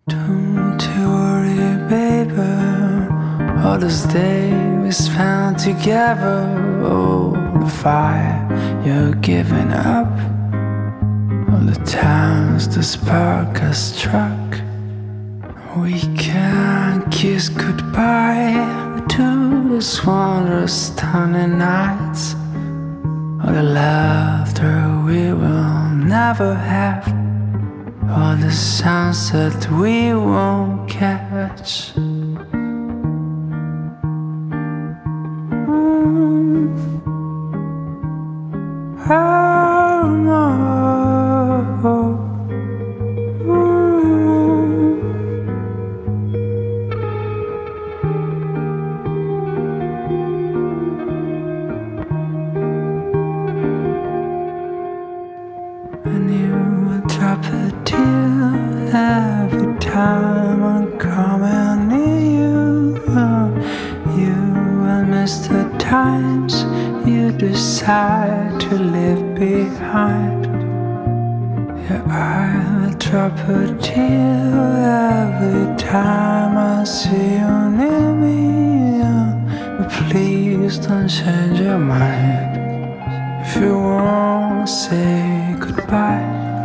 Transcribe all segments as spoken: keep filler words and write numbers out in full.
Don't you worry, baby. All those days we spent together. Oh, the fire you're giving up. All the times the spark has struck. We can't kiss goodbye to this wondrous stunning nights. All the laughter we will never have. All the sunset we won't catch. Mm. Oh, no. Mm. And you would drop a tear every time I'm coming near you. You will miss the times you decide to leave behind. Yeah, I will drop a tear every time I see you near me. But please don't change your mind if you won't say goodbye.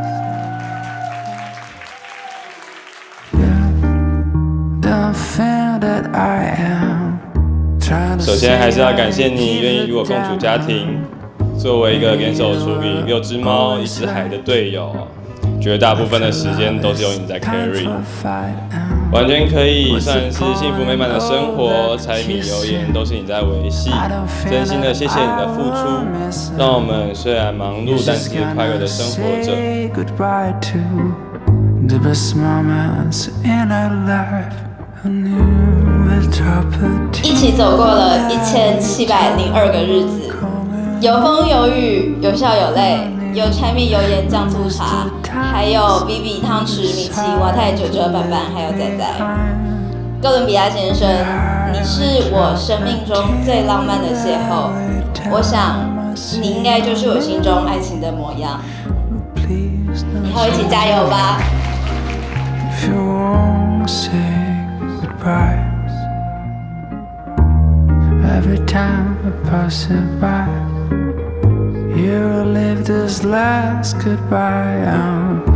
Yeah, the thing that I am. 首先还是要感谢你愿意与我共处家庭，作为一个联手处理六只猫一只海的队友，绝大部分的时间都是由你在 carry， 完全可以算是幸福美满的生活，柴米油盐都是你在维系，真心的谢谢你的付出，让我们虽然忙碌，但是快乐的生活着。 一起走过了一千七百零二个日子，有风有雨，有笑有泪，有柴米油盐酱醋茶，还有比比汤匙米奇瓦泰九折板板，还有仔仔。哥伦比亚先生，你是我生命中最浪漫的邂逅，我想你应该就是我心中爱情的模样。以后一起加油吧！ Every time I pass it by, you live this last goodbye. I'm